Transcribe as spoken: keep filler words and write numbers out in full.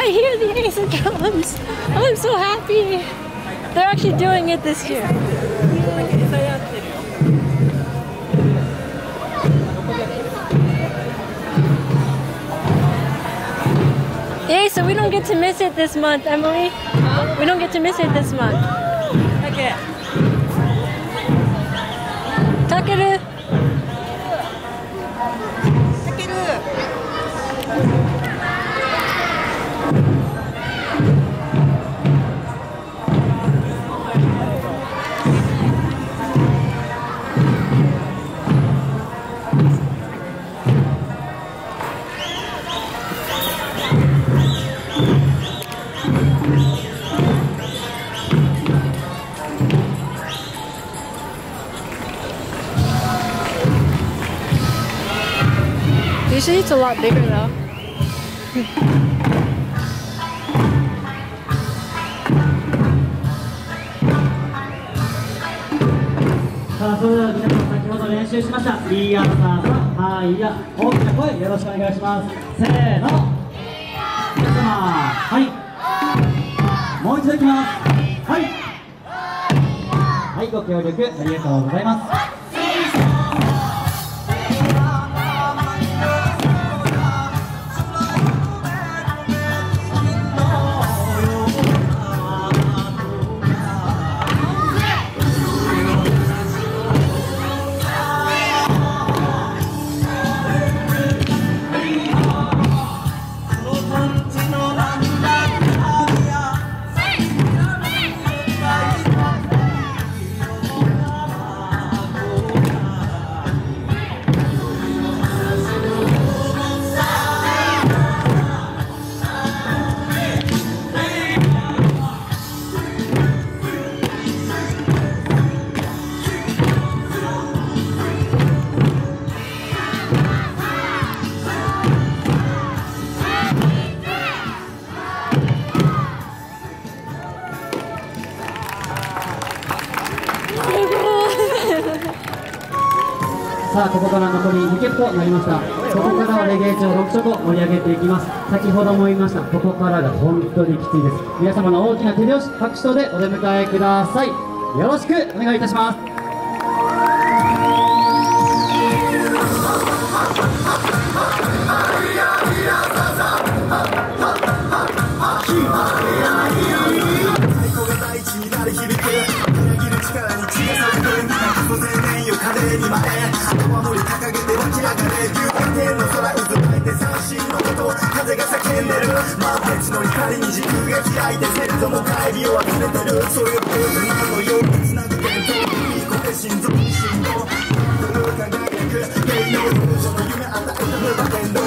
I hear the ace of drums. I'm so happy. They're actually doing it this year. Yay, so we don't get to miss it this month, Emily. Huh? We don't get to miss it this month. Okay. Takeru. Usually it's a lot bigger though. さあ、それでは皆さん先ほど練習しましたいいやさんはいや大きな声よろしくお願いします。せーの、皆様、はい、もう一度いきます。はいはい、ご協力ありがとうございます。さあ、ここから残りに曲となりました。ここからはレゲエ調ろく色盛り上げていきます。先ほども言いました、ここからが本当にきついです。皆様の大きな手拍子、拍手とでお出迎えください。よろしくお願いいたします。風が叫んでる満鉄の光に軸が開いて先祖も帰りを忘れてるそういうポーズのようにつなぐ伝統いい声心臓に振動輝く芸能の夢与えた無馬天道